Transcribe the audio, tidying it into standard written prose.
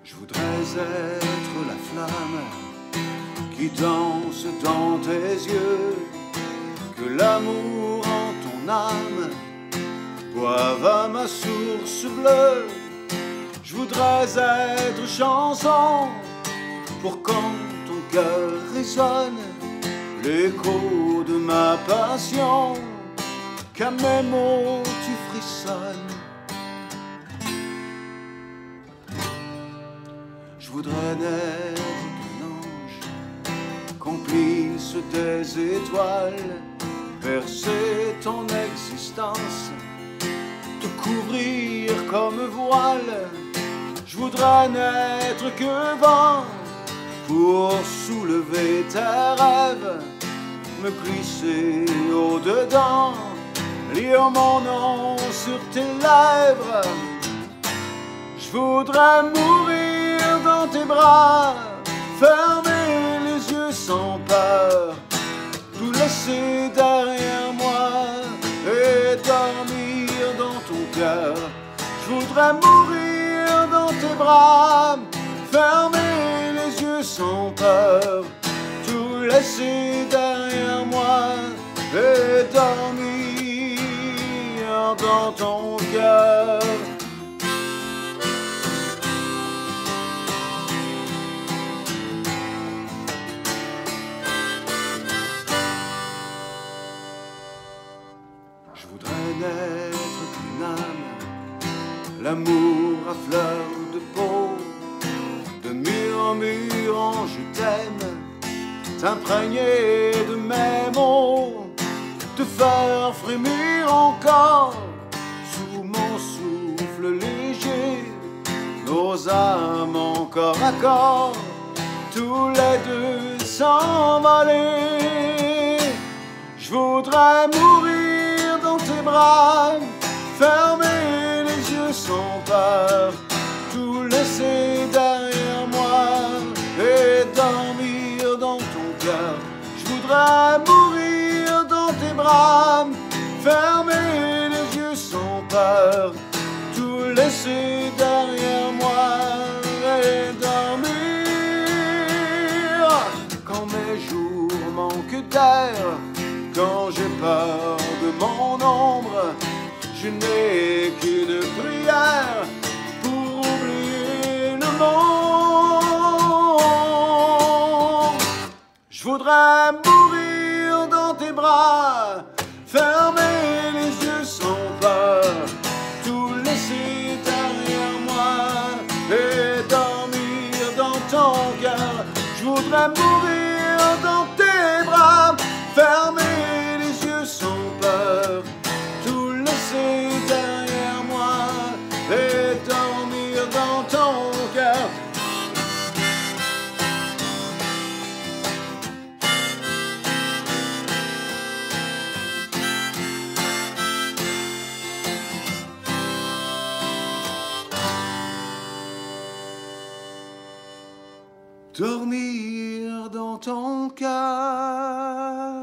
Je voudrais être la flamme qui danse dans tes yeux, que l'amour en ton âme boive à ma source bleue. Je voudrais être chanson pour quand ton cœur résonne, l'écho de ma passion, qu'à mes mots tu frissonnes. Je voudrais n'être qu'un ange, complice des étoiles, percer ton existence, te couvrir comme voile. Je voudrais n'être que vent pour soulever tes rêves, me glisser au-dedans, lire mon nom sur tes lèvres. Je voudrais mourir dans tes bras, fermer les yeux sans peur, tout laisser derrière moi et dormir dans ton cœur. Je voudrais mourir dans tes bras, fermer les yeux sans peur, tout laisser derrière moi et dormir dans ton cœur. Je voudrais n'être qu'une âme, l'amour à fleur de peau, de mur en mur je t'aime, t'imprégner de mes mots, te faire frémir encore sous mon souffle léger, nos âmes en corps à corps, tous les deux s'envoler. Je voudrais mourir dans tes bras, fermer les yeux sans peur, tout laisser derrière moi et dormir dans ton cœur. Je voudrais mourir dans tes bras, fermer les yeux sans peur, tout laisser derrière moi et dormir. Quand mes jours manquent d'air, quand j'ai peur de mon ombre, je n'ai qu'une prière pour oublier le monde. Je voudrais mourir dans tes bras, fermer les yeux sans peur, tout laisser derrière moi et dormir dans ton cœur. Je voudrais mourir dans tes bras, fermer les yeux sans peur, tout laisser derrière moi et dormir dans ton cœur. Dormir dans ton cœur.